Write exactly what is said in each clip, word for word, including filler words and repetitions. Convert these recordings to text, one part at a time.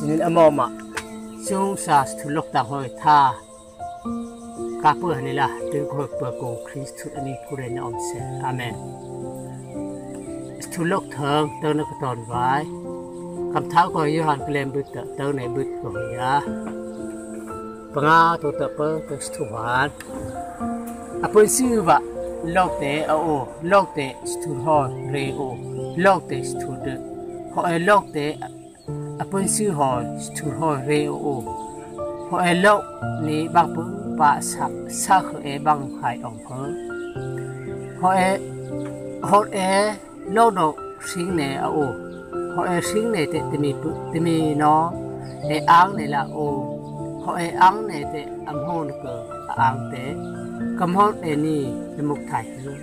สินินอมอมะซุงซาสทุลกต่างหอยท่ากาเปื่อนี่ล่ะดึงหอยเปื่อกูคริสต์อันนี้ผู้เรียนอมเสอาเมนทุลกเถิงเติมนักตอนไว้คำท้าก็ยูฮันเกลมบึตเติมในบึตก็ยาปงาตัวเตเปอร์ตัวสตุวานอภิสิวะโลกเตอโอโลกเตสตุฮอเรโอโลกเตสตุเดพอไอโลกเตอภิสิฮอสตุฮอเรโอพอไอโลกนี้บางปุ่มปะสักสักเอบางหายออกเพอพอไอฮอเอโลกดอกสิงเนอโอพอไอสิงเนเตตมีปุตมีนอไออ่างเนละโอพอไออ่างเนเตอัมโฮนเกออ่างเตกำฮอดเอนี่ในมุกไทยเลย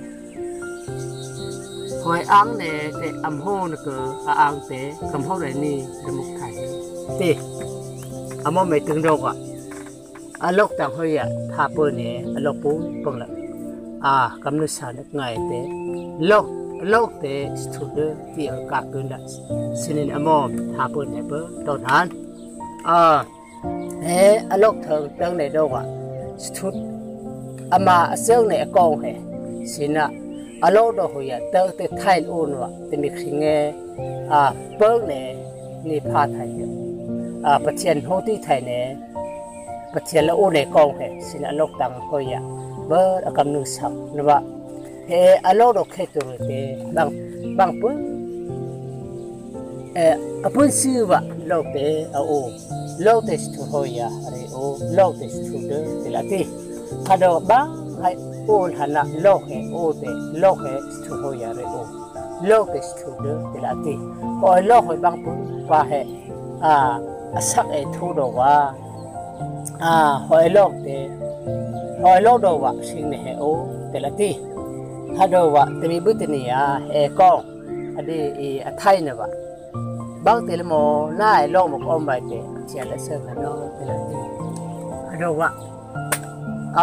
พอไออ่างเนเตอัมโฮนเกออ่างเตกำฮอดเอนี่ในมุกไทยเตอามอไม่ถึงโรคอ่ะอโลกต่างหอยอ่ะทาเปิลเนี่ยอโลกปูปังละอ่ากำนึกสารไงเตโลกโลกเตสตูดิโอที่อากาศเกินละสินินอมอมทาเปิลเนี่ยเปิลตอนนั้นอ่าเฮ้อโลกเถิงเติงในโลกอ่ะสตูดอามาเสื่องในกองเฮสินะอโลกดอกหอยเติงเตไทยอุ่นวะเตมีขิงเงอ่าเปิลเนี่ยนี่พาไทยอ่าประเทศโฮที่ไทยเนี่ยประเทศละอุ่นในกองเฮสินะโลกต่างหอยเบอร์กำนึกสักนะวะเฮอโลกดอกเฮตุรเตบางบางปุ่นเอ่อปุ่นซื้อวะโลกเตอโอโลกเตสตูหอยอะไรโอโลกเตสตูเดเตละตีถ้าดอกบางให้โอหันละโลกเฮโอเตโลกเฮสตูหอยอะไรโอโลกเตสตูเดเตละตีพอโลกให้บางปุ่นว่าเฮอ่าสักเอทูดอกว่าอ่าหอยโลกเตหอยโลกดอกว่าสิ่งนี้เฮโอเตละตีถ้าดอกว่าจะมีบุตรนี่อ่ะเอกองอันนี้อีไทยนะวะบางทีละโมน่าไอ้โลกมันก็ไม่เตะเสียละเสื่อมแล้วเตละตีถ้าดอกว่าอ่า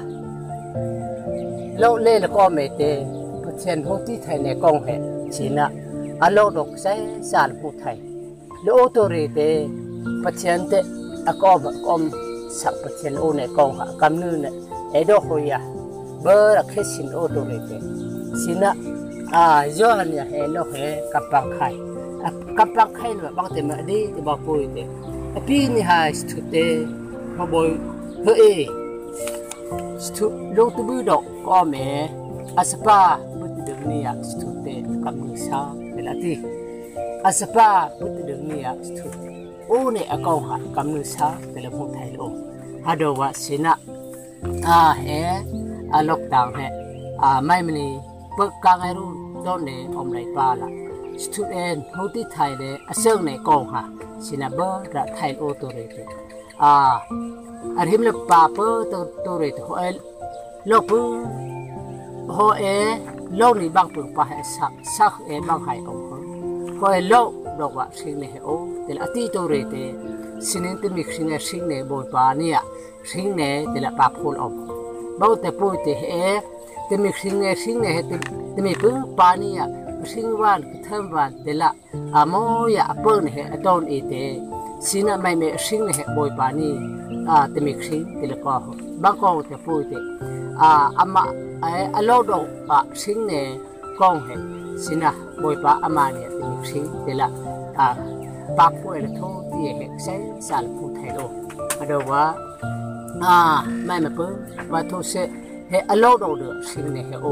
โลกเล่ละก็ไม่เตะประเทศของที่ไทยในกองเห็นสินะอ่ะโลกดอกใช้สารผู้ไทยโลกตัวเรเตประเทศเตะอ่ะก็แบบก็สักประเทศโอในกองหากำเนิดเนี่ยไอ้ดอกหอยเบอร์เคสินโอตัวเรเตสินะอ่าย้อนเนี่ยเห็นโลกเห็นกับปังไข่กับปังไข่เนี่ยบางทีมันดีที่บอกพูดเตะปีนี้หายสตุเตพอบอยเฮ้ยสตุโลกตัวดอกก็แม่อาสปาบุตรดึงเนี่ยสตุเตกับมือซ้ายเวลาที่อาสปาบุตรดึงเนี่ยสตุโอ้เนี่ยอากงหักกับมือซ้ายเวลาพูดไทยโลฮัดว่าสินะอ่าเฮ้อาล็อกดาวน์เฮ้อ่าไม่มันนี่เปิดกางไอรุ่นโดนเนี่ยอมไหลปลาละสตูเอ็นฮูที่ไทยเลยอาเซียนในกองฮะสินะเบอร์ระไทยโอตัวเรตอ่าอันที่มันปาเปอร์ตัวตัวเรตหัวเอโลปุหัวเอโลนี่บางปุ่นปะให้สักสักเอบางให้องค์หัวเอโลดอกว่าสิ่งนี้โอแต่ละที่ตัวเรตสิ่งนี้ที่มีสิ่งนี้สิ่งนี้บนปานี่อะสิ่งนี้แต่ละปาพูนออกบางแต่พูดที่เอที่มีสิ่งนี้สิ่งนี้ที่ที่มีปุ่นปานี่อะสิ่งวันก็ทำวันแต่ละอามอยาเปิ้ลเนี่ยตอนอีเตสินะไม่มีสิ่งเนี่ยบอยปานี่อ่าแต่มีสิ่งแต่ละก็บางก็จะพูดเตอ่าอามาไอ้อโลดอกอ่ะสิ่งเนี่ยกองเหสินะบอยปาอามาเนี่ยแต่มีสิ่งแต่ละอ่าปากพูดละทุกที่เหใช้สารพูดไทยโลมาดูว่าอ่าไม่มาเปิ้ลว่าทุกเสเหอโลดอกเดือสิ่งเนี่ยโอ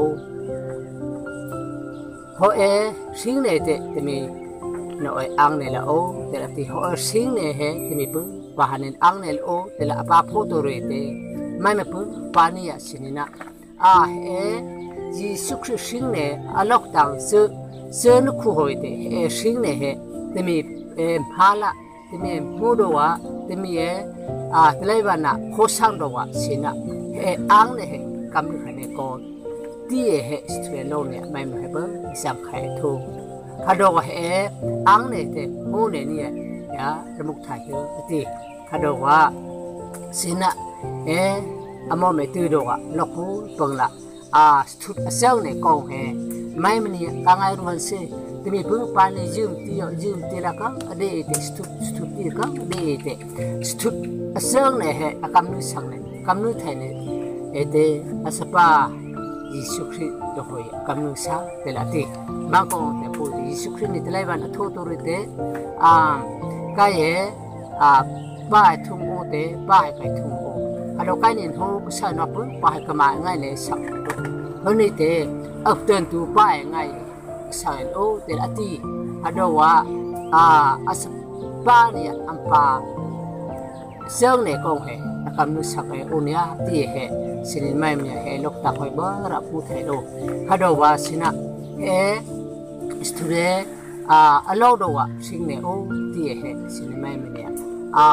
หัวเอสิ่งเนี่ยเตะมีน้อยอังเนี่ยละโอแต่ละที่หัวสิ่งเนี่ยเฮที่มีปุ่นปะหันอังเนี่ยละโอแต่ละปะพูตัวเรเตไม่มาปุ่นปานี่ยสินินะอ่าเอจีสุขสิ่งเนี่ยอล็อกดังเสือเสือนุคู่หัวเตเอสิ่งเนี่ยเฮที่มีเอ็มฮาละที่มีมูดวะที่มีเออ่าที่ไรบ้านะโคสังดวะสินะเออังเนี่ยเฮกำลังให้เนี่ยก่อนที่เฮสเตโลเนี่ยไม่มาให้เบิ้งสังขารทูฮัดดอกว่าเออังเนี่ยเตโมเนี่ยเนี่ยยาระมุกไทยเยอะที่ฮัดดอกว่าสินะเออมอไม่ตื่นดอกอ่ะล็อกหูปังละอ่าสุดเซลเนี่ยกองเฮไม่มันเนี่ยกางไอรุ่นเซแต่มีเพิ่งปานในยืมตียืมตีละก็เดเตสตุสตุตีก็เดเตสตุเสื่องเนี่ยเหกำนึกสังเนี่ยกำนึกไทยเนี่ยเอเตอสปายิสุคริสต์ด้วยกำนึกสังแต่ละทีบางคนแต่พูดยิสุคริสต์นี่แต่ละวันทั่วตัวเตอ่าก็เออ่าป้ายทุ่งโอเตป้ายไปทุ่งโอฮัลโหลใครเนี่ยโหภาษาหน้าปุ่นป้ายก็มาง่ายเลยสักเฮ้ยนี่เตอัพเดินตัวป้ายง่ายสายโอเตละทีฮัลโหลว่าอ่าอสปาเนี่ยอัมพาเสื่องเนี่ยกงเหกำนึกสักเหอุเนียที่เหสินไม่เนี่ยเหลูกตาคอยบ้ารับพูดให้ดูฮัลโหลว่าสินะเหสตูเดอ่าอโลดว่าสิ่งเนี่ยโอที่เหสินไม่เนี่ยอ่า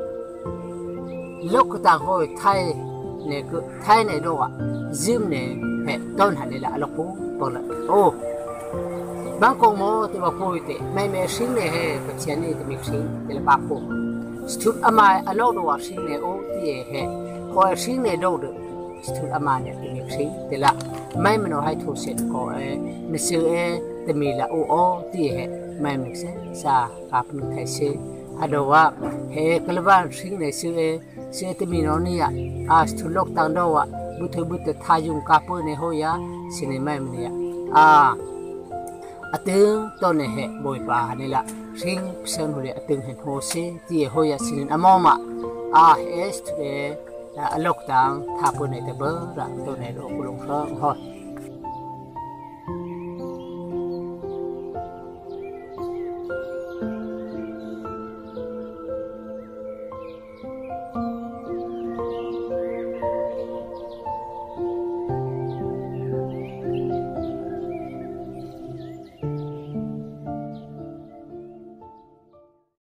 ลูกตาคอยไทยเนี่ยก็ไทยเนี่ยดูว่าจิมเนี่ยเหต้นหันเลยละลูกปุ๊บปุ๊บละโอบางคนโม่ที่ว่าพูดเตะไม่ไม่สิ่งเนี่ยเหปัจจัยเนี่ยที่มีสิ่งเดี๋ยวบ้าปุ๊บสตุดอามาอโลดว่าสิ่งเนี่ยโอที่เหคอยสิ่งเนี่ยดูดูสตุดอามาเนี่ยที่มีสิ่งเดี๋ยวละไม่มันเอาให้ทุกสิ่งก็เอไม่ซื้อเอที่มีละโอโอที่เหไม่ไม่ใช่ซากับนึกไทยซื้อฮัลโหลว่าเหกลบ้านสิ่งเนี่ยซื้อเอซื้อที่มีโน่นนี่อ่ะอ่าสตุดโลกต่างดาวอ่ะบุตรบุตรทายุงกับเพื่อนเนี่ยหัวยาสิ่งเนี่ยไม่มันเนี่ยอ่าอตึงตัวเนี่ยเหบ่อยป่านี่ละสิ่งเสนหัวอตึงเห็นหัวเสียที่หัวยาสิ่งอมอมอ่ะอ่าเอสเตอร์ลูกต่างทาเพื่อนเนี่ยเบอร์ละตัวเนี่ยลูกลงท้องหอย